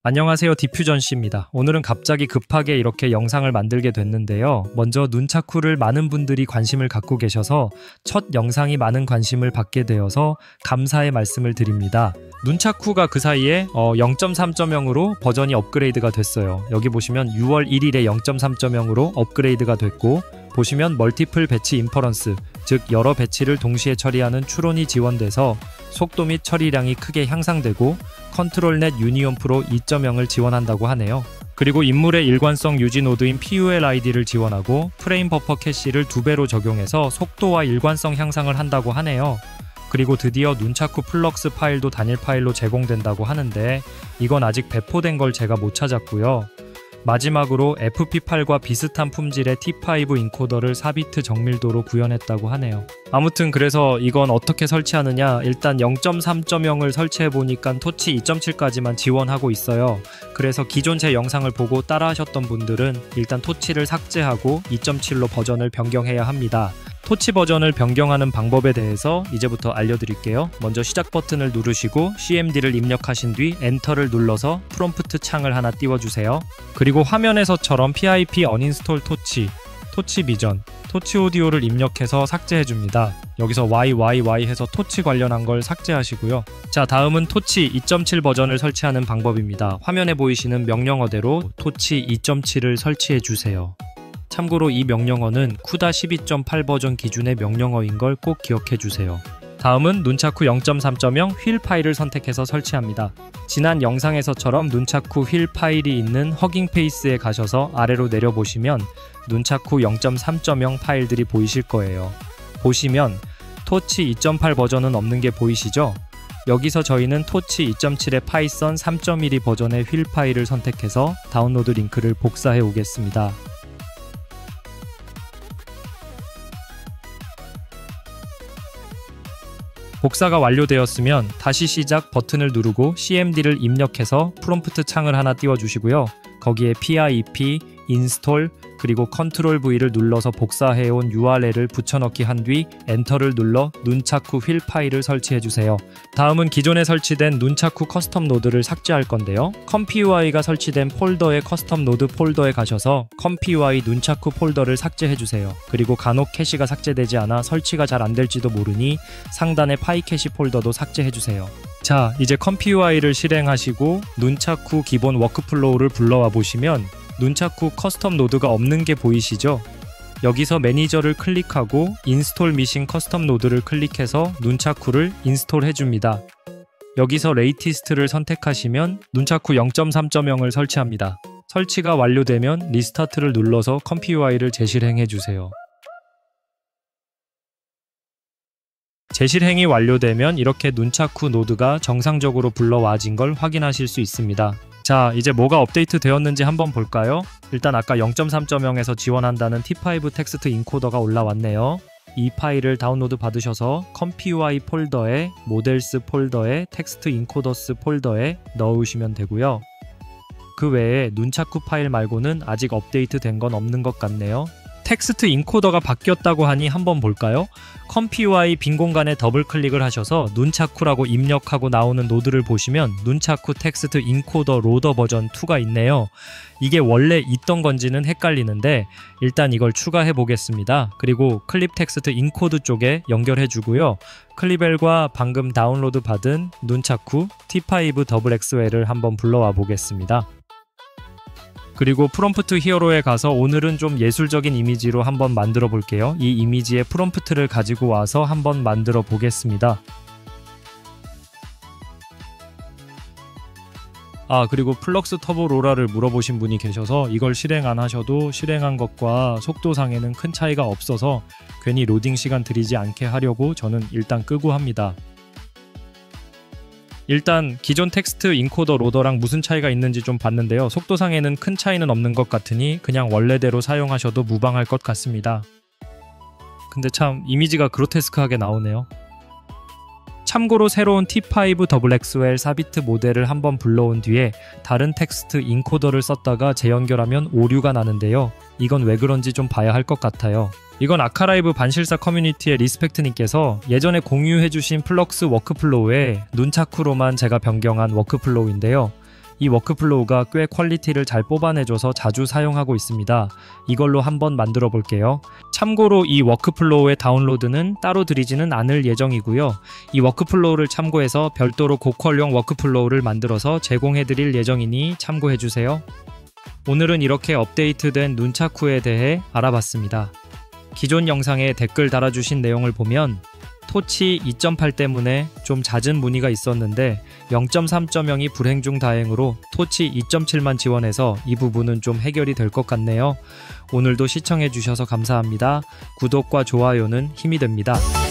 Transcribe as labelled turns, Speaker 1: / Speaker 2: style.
Speaker 1: 안녕하세요, 디퓨전씨입니다. 오늘은 갑자기 급하게 이렇게 영상을 만들게 됐는데요. 먼저 눈차쿠를 많은 분들이 관심을 갖고 계셔서 첫 영상이 많은 관심을 받게 되어서 감사의 말씀을 드립니다. 눈차쿠가 그 사이에 0.3.0으로 버전이 업그레이드가 됐어요. 여기 보시면 6월 1일에 0.3.0으로 업그레이드가 됐고, 보시면 멀티플 배치 인퍼런스, 즉 여러 배치를 동시에 처리하는 추론이 지원돼서 속도 및 처리량이 크게 향상되고 컨트롤넷 유니온 프로 2.0을 지원한다고 하네요. 그리고 인물의 일관성 유지 노드인 PULID를 지원하고 프레임 버퍼 캐시를 2배로 적용해서 속도와 일관성 향상을 한다고 하네요. 그리고 드디어 눈차쿠 플럭스 파일도 단일 파일로 제공된다고 하는데 이건 아직 배포된 걸 제가 못 찾았고요. 마지막으로 FP8과 비슷한 품질의 T5 인코더를 4비트 정밀도로 구현했다고 하네요. 아무튼 그래서 이건 어떻게 설치하느냐, 일단 0.3.0을 설치해보니까 토치 2.7까지만 지원하고 있어요. 그래서 기존 제 영상을 보고 따라하셨던 분들은 일단 토치를 삭제하고 2.7로 버전을 변경해야 합니다. 토치 버전을 변경하는 방법에 대해서 이제부터 알려드릴게요. 먼저 시작 버튼을 누르시고 CMD를 입력하신 뒤 엔터를 눌러서 프롬프트 창을 하나 띄워주세요. 그리고 화면에서처럼 PIP 언인스톨 토치, 토치 비전, 토치 오디오를 입력해서 삭제해줍니다. 여기서 YYY 해서 토치 관련한 걸 삭제하시고요. 자, 다음은 토치 2.7 버전을 설치하는 방법입니다. 화면에 보이시는 명령어대로 토치 2.7을 설치해주세요. 참고로 이 명령어는 쿠다 12.8 버전 기준의 명령어인 걸 꼭 기억해주세요. 다음은 눈차쿠 0.3.0 휠 파일을 선택해서 설치합니다. 지난 영상에서처럼 눈차쿠 휠 파일이 있는 허깅 페이스에 가셔서 아래로 내려보시면 눈차쿠 0.3.0 파일들이 보이실 거예요. 보시면 토치 2.8 버전은 없는 게 보이시죠? 여기서 저희는 토치 2.7의 파이썬 3.12 버전의 휠 파일을 선택해서 다운로드 링크를 복사해 오겠습니다. 복사가 완료되었으면 다시 시작 버튼을 누르고 CMD를 입력해서 프롬프트 창을 하나 띄워주시고요. 거기에 PIP, 인스톨, 그리고 컨트롤 V를 눌러서 복사해온 URL을 붙여넣기 한 뒤 엔터를 눌러 눈차쿠 휠 파일을 설치해주세요. 다음은 기존에 설치된 눈차쿠 커스텀 노드를 삭제할 건데요. 컴PUI가 설치된 폴더의 커스텀 노드 폴더에 가셔서 컴PUI 눈차쿠 폴더를 삭제해주세요. 그리고 간혹 캐시가 삭제되지 않아 설치가 잘 안될지도 모르니 상단의 파이 캐시 폴더도 삭제해주세요. 자, 이제 컴PUI를 실행하시고 눈차쿠 기본 워크플로우를 불러와 보시면 눈차쿠 커스텀 노드가 없는 게 보이시죠? 여기서 매니저를 클릭하고 인스톨 미신 커스텀 노드를 클릭해서 눈차쿠를 인스톨 해줍니다. 여기서 레이티스트를 선택하시면 눈차쿠 0.3.0을 설치합니다. 설치가 완료되면 리스타트를 눌러서 컴PUI를 재실행해주세요. 재실행이 완료되면 이렇게 눈차쿠 노드가 정상적으로 불러와진 걸 확인하실 수 있습니다. 자, 이제 뭐가 업데이트 되었는지 한번 볼까요? 일단 아까 0.3.0에서 지원한다는 T5 텍스트 인코더가 올라왔네요. 이 파일을 다운로드 받으셔서 컴PUI 폴더에 모델스 폴더에 텍스트 인코더스 폴더에 넣으시면 되고요. 그 외에 눈차쿠 파일 말고는 아직 업데이트 된 건 없는 것 같네요. 텍스트 인코더가 바뀌었다고 하니 한번 볼까요? 컴PUI 빈 공간에 더블 클릭을 하셔서 눈차쿠라고 입력하고 나오는 노드를 보시면 눈차쿠 텍스트 인코더 로더 버전 2가 있네요. 이게 원래 있던 건지는 헷갈리는데 일단 이걸 추가해 보겠습니다. 그리고 클립 텍스트 인코드 쪽에 연결해 주고요. 클리벨과 방금 다운로드 받은 눈차쿠 T5 XXL을 한번 불러와 보겠습니다. 그리고 프롬프트 히어로에 가서 오늘은 좀 예술적인 이미지로 한번 만들어 볼게요. 이 이미지의 프롬프트를 가지고 와서 한번 만들어 보겠습니다. 그리고 플럭스 터보 로라를 물어보신 분이 계셔서 이걸 실행 안 하셔도 실행한 것과 속도상에는 큰 차이가 없어서 괜히 로딩 시간 들이지 않게 하려고 저는 일단 끄고 합니다. 일단 기존 텍스트 인코더 로더랑 무슨 차이가 있는지 좀 봤는데요. 속도상에는 큰 차이는 없는 것 같으니 그냥 원래대로 사용하셔도 무방할 것 같습니다. 근데 참 이미지가 그로테스크하게 나오네요. 참고로 새로운 T5 XXL 4비트 모델을 한번 불러온 뒤에 다른 텍스트 인코더를 썼다가 재연결하면 오류가 나는데요. 이건 왜 그런지 좀 봐야 할 것 같아요. 이건 아카라이브 반실사 커뮤니티의 리스펙트님께서 예전에 공유해주신 플럭스 워크플로우에 눈차쿠로만 제가 변경한 워크플로우인데요. 이 워크플로우가 꽤 퀄리티를 잘 뽑아내줘서 자주 사용하고 있습니다. 이걸로 한번 만들어 볼게요. 참고로 이 워크플로우의 다운로드는 따로 드리지는 않을 예정이고요. 이 워크플로우를 참고해서 별도로 고퀄용 워크플로우를 만들어서 제공해 드릴 예정이니 참고해 주세요. 오늘은 이렇게 업데이트된 눈차쿠에 대해 알아봤습니다. 기존 영상에 댓글 달아주신 내용을 보면 토치 2.8 때문에 좀 잦은 문의가 있었는데 0.3.0이 불행 중 다행으로 토치 2.7만 지원해서 이 부분은 좀 해결이 될 것 같네요. 오늘도 시청해 주셔서 감사합니다. 구독과 좋아요는 힘이 됩니다.